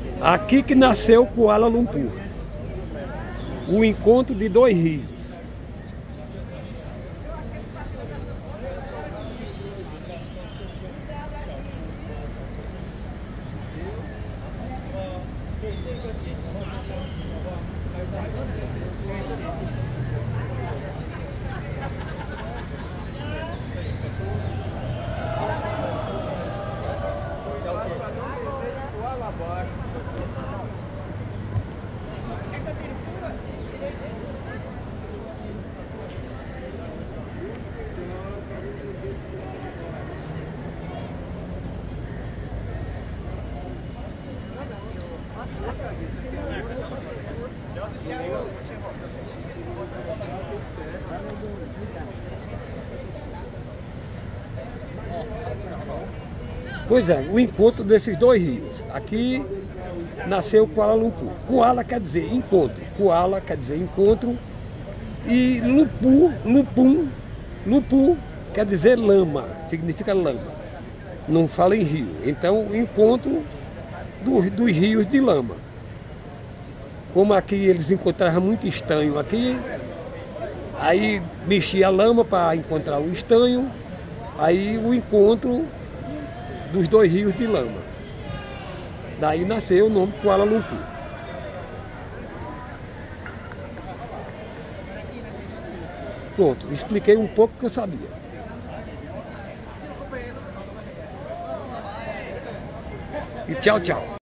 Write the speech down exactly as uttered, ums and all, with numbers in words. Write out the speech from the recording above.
Aqui que nasceu Kuala Lumpur, o encontro de dois rios. Pois é, o encontro desses dois rios. Aqui nasceu Kuala Lumpur. Kuala quer dizer encontro. Kuala quer dizer encontro. E Lumpur, Lumpum, Lumpur quer dizer lama, significa lama. Não fala em rio. Então, o encontro do, dos rios de lama. Como aqui eles encontravam muito estanho aqui, aí mexia a lama para encontrar o estanho, aí o encontro dos dois rios de lama. Daí nasceu o nome Kuala Lumpur. Pronto, expliquei um pouco que eu sabia. E tchau, tchau.